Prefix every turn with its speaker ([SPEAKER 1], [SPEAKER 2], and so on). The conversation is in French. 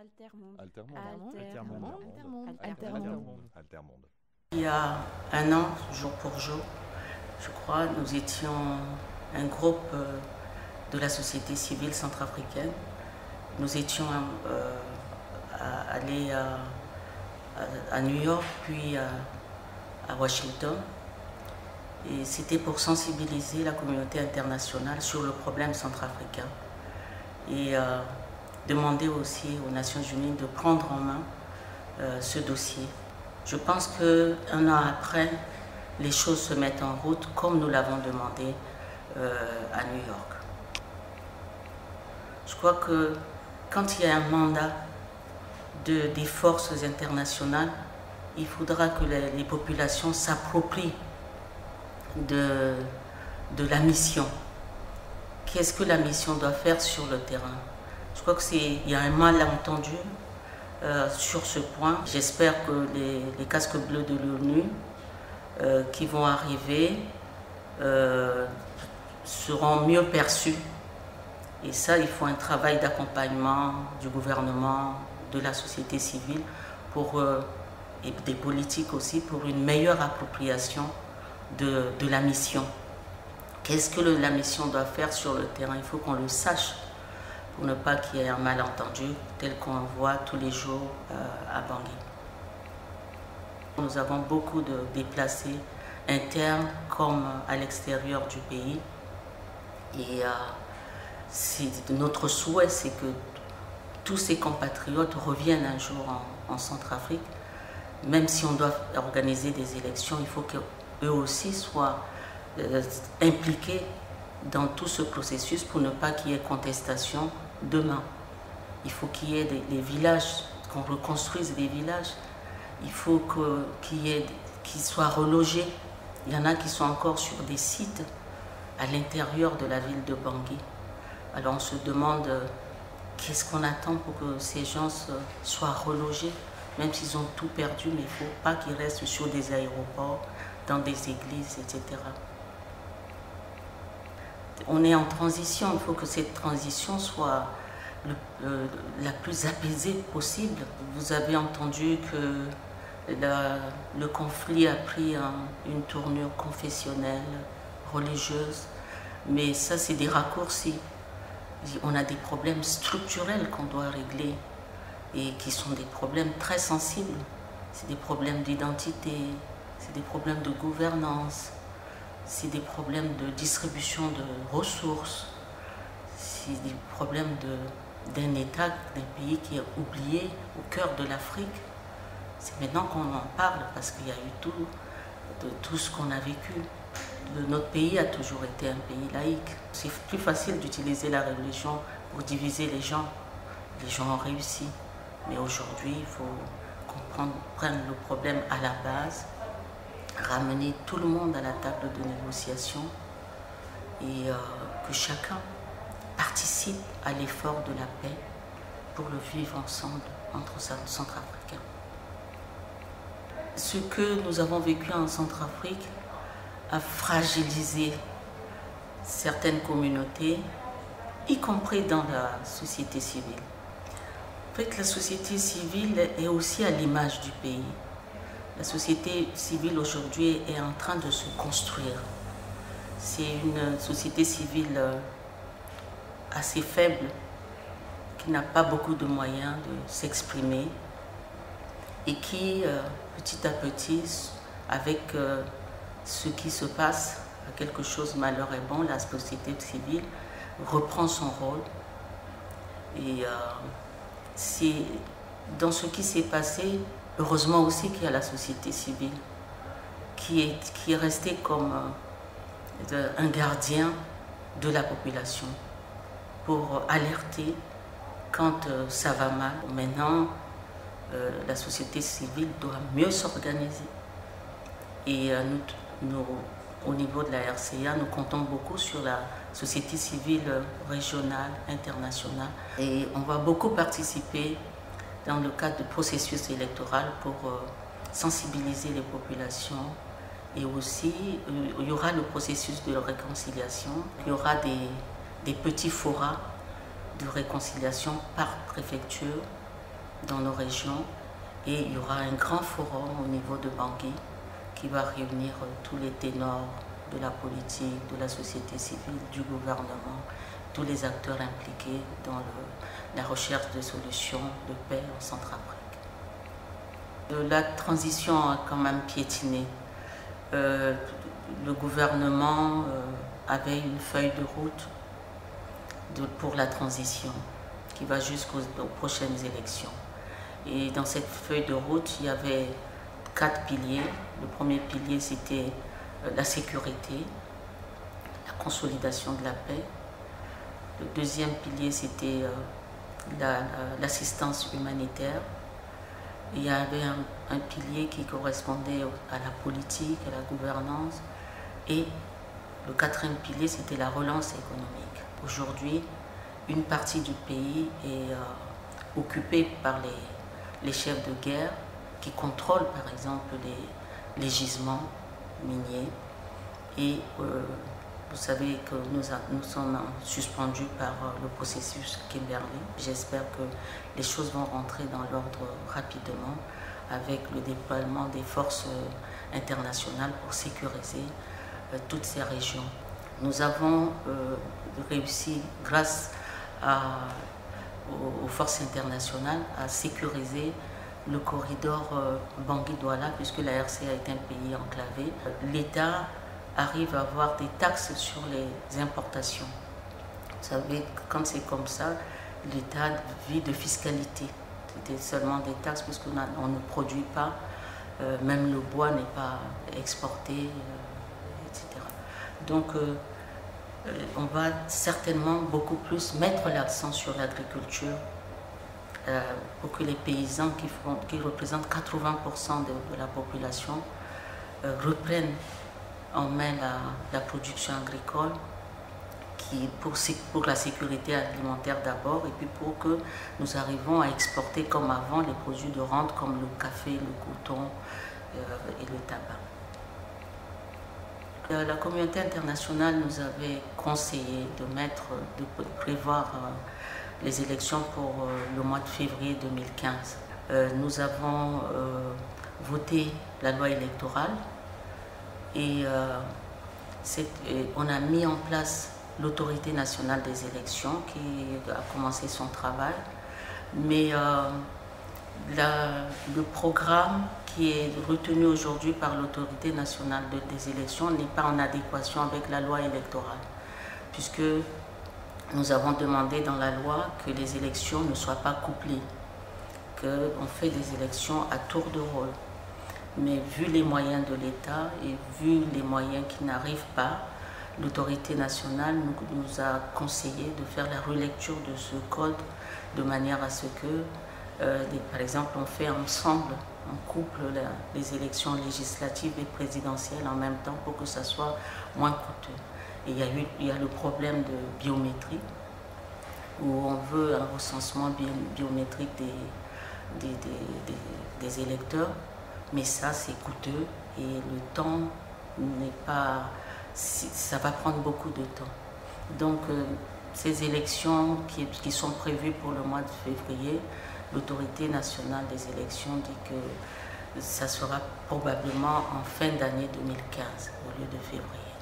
[SPEAKER 1] Altermonde.
[SPEAKER 2] Altermonde.
[SPEAKER 3] Il y a un an, jour pour jour, je crois, nous étions un groupe de la société civile centrafricaine. Nous étions allés à New York, puis à Washington. Et c'était pour sensibiliser la communauté internationale sur le problème centrafricain. Et demander aussi aux Nations Unies de prendre en main ce dossier. Je pense qu'un an après, les choses se mettent en route comme nous l'avons demandé à New York. Je crois que quand il y a un mandat des forces internationales, il faudra que les populations s'approprient de la mission. Qu'est-ce que la mission doit faire sur le terrain? Je crois qu'il y a un malentendu sur ce point. J'espère que les casques bleus de l'ONU qui vont arriver seront mieux perçus. Et ça, il faut un travail d'accompagnement du gouvernement, de la société civile et des politiques aussi pour une meilleure appropriation de la mission. Qu'est-ce que la mission doit faire sur le terrain? Il faut qu'on le sache pour ne pas qu'il y ait un malentendu tel qu'on voit tous les jours à Bangui. Nous avons beaucoup de déplacés internes comme à l'extérieur du pays. Et notre souhait, c'est que tous ces compatriotes reviennent un jour en Centrafrique. Même si on doit organiser des élections, il faut qu'eux aussi soient impliqués dans tout ce processus pour ne pas qu'il y ait contestation demain. Il faut qu'il y ait des villages, qu'on reconstruise des villages. Il faut qu'ils soient relogés. Il y en a qui sont encore sur des sites à l'intérieur de la ville de Bangui. Alors on se demande qu'est-ce qu'on attend pour que ces gens soient relogés, même s'ils ont tout perdu, mais il ne faut pas qu'ils restent sur des aéroports, dans des églises, etc. On est en transition, il faut que cette transition soit la plus apaisée possible. Vous avez entendu que le conflit a pris une tournure confessionnelle, religieuse, mais ça c'est des raccourcis. On a des problèmes structurels qu'on doit régler et qui sont des problèmes très sensibles. C'est des problèmes d'identité, c'est des problèmes de gouvernance, c'est des problèmes de distribution de ressources, c'est des problèmes d'un État, d'un pays qui est oublié au cœur de l'Afrique. C'est maintenant qu'on en parle parce qu'il y a eu tout ce qu'on a vécu. Notre pays a toujours été un pays laïque. C'est plus facile d'utiliser la religion pour diviser les gens. Les gens ont réussi. Mais aujourd'hui, il faut qu'on prenne le problème à la base, ramener tout le monde à la table de négociation et que chacun participe à l'effort de la paix pour le vivre ensemble entre Centrafricains. Ce que nous avons vécu en Centrafrique a fragilisé certaines communautés, y compris dans la société civile. En fait, la société civile est aussi à l'image du pays. La société civile aujourd'hui est en train de se construire. C'est une société civile assez faible, qui n'a pas beaucoup de moyens de s'exprimer et qui, petit à petit, avec ce qui se passe, quelque chose malheur est bon, la société civile reprend son rôle. Et c'est dans ce qui s'est passé, heureusement aussi qu'il y a la société civile qui est restée comme un gardien de la population pour alerter quand ça va mal. Maintenant, la société civile doit mieux s'organiser. Et nous, au niveau de la RCA, nous comptons beaucoup sur la société civile régionale, internationale. Et on va beaucoup participer dans le cadre du processus électoral pour sensibiliser les populations. Et aussi, il y aura le processus de réconciliation. Il y aura des petits forats de réconciliation par préfecture dans nos régions et il y aura un grand forum au niveau de Bangui qui va réunir tous les ténors de la politique, de la société civile, du gouvernement, tous les acteurs impliqués dans la recherche de solutions de paix en Centrafrique. La transition a quand même piétiné. Le gouvernement avait une feuille de route pour la transition qui va jusqu'aux prochaines élections. Et dans cette feuille de route, il y avait 4 piliers. Le premier pilier, c'était la sécurité, la consolidation de la paix. Le deuxième pilier, c'était l'assistance humanitaire. Il y avait un pilier qui correspondait à la politique, à la gouvernance. Et le quatrième pilier, c'était la relance économique. Aujourd'hui, une partie du pays est occupée par les chefs de guerre qui contrôlent par exemple les gisements miniers. Et vous savez que nous sommes suspendus par le processus Kimberley. J'espère que les choses vont rentrer dans l'ordre rapidement avec le déploiement des forces internationales pour sécuriser toutes ces régions. Nous avons réussi, grâce aux forces internationales, à sécuriser le corridor Bangui-Douala, puisque la RC a été un pays enclavé. L'État arrive à avoir des taxes sur les importations. Vous savez, quand c'est comme ça, l'État vit de fiscalité. C'était seulement des taxes puisqu'on ne produit pas, même le bois n'est pas exporté, etc. Donc, on va certainement beaucoup plus mettre l'accent sur l'agriculture pour que les paysans qui représentent 80% de la population reprennent en main la production agricole pour la sécurité alimentaire d'abord et puis pour que nous arrivions à exporter comme avant les produits de rente comme le café, le coton et le tabac. La communauté internationale nous avait conseillé de prévoir les élections pour le mois de février 2015. Nous avons voté la loi électorale et on a mis en place l'autorité nationale des élections qui a commencé son travail. Mais le programme qui est retenu aujourd'hui par l'autorité nationale des élections n'est pas en adéquation avec la loi électorale, puisque nous avons demandé dans la loi que les élections ne soient pas couplées, qu'on fait des élections à tour de rôle. Mais vu les moyens de l'État et vu les moyens qui n'arrivent pas, l'autorité nationale nous a conseillé de faire la relecture de ce code de manière à ce que, par exemple, on fait ensemble, on couple les élections législatives et présidentielles en même temps pour que ça soit moins coûteux. Et il y a le problème de biométrie, où on veut un recensement biométrique des électeurs, mais ça c'est coûteux et le temps n'est pas... ça va prendre beaucoup de temps. Donc ces élections qui sont prévues pour le mois de février, l'autorité nationale des élections dit que ça sera probablement en fin d'année 2015 au lieu de février.